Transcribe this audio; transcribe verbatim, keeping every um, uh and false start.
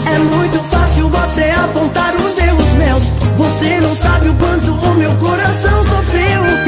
É muito fácil você apontar os erros meus. Você não sabe o quanto o meu coração sofreu.